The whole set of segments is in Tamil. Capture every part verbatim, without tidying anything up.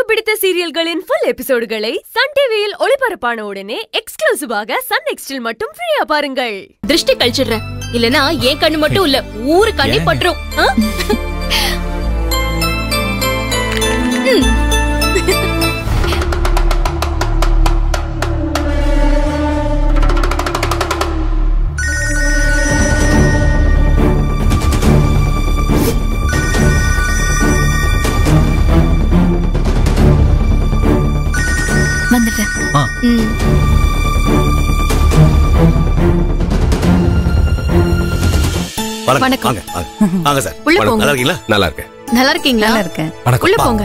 பிடித்த சீரியல்களின் full எபிசோடுகளை சன் டிவியில் ஒளிபரப்பான உடனே எக்ஸ்க்ளூசிவாக சன் நெக்ஸ்டில் மட்டும் ஃப்ரீயா பாருங்கள். திருஷ்டி கழிச்சிடுறேன், இல்லனா ஏன் கண்ணு மட்டும் இல்ல ஊரு கண்ணி பட்டுரும். வந்துட்டேன். வணக்கம். வாங்க சார். நல்லா இருக்கீங்களா? நல்லா இருக்கேன். நல்லா இருக்கீங்களா? நல்லா இருக்கேன். உள்ள போங்க.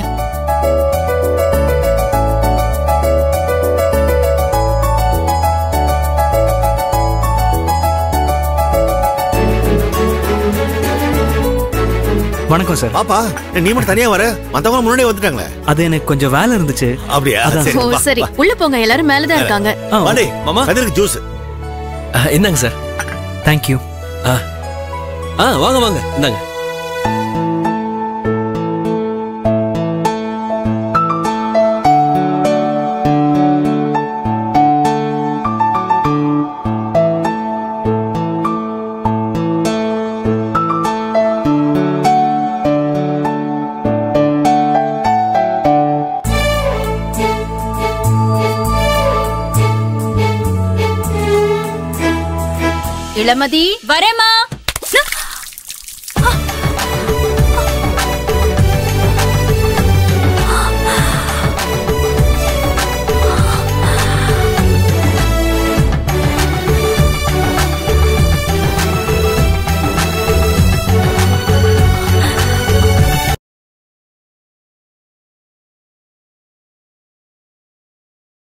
வணக்கம் சார். பாப்பா, நீ மட்டும் தனியா வர? மத்தவங்க முன்னாடியே வந்துட்டாங்களே. அது எனக்கு கொஞ்சம் வேலை இருந்துச்சு. அப்படியே? ஓ சரி, உள்ள போங்க. எல்லாரும் மேல தான் இருக்காங்க. வாடே மாமா, கதிருக்கு ஜூஸ். இந்தாங்க சார். Thank you. ஆ ஆ வாங்க வாங்க, இந்தாங்க. இளமதி வரேமா.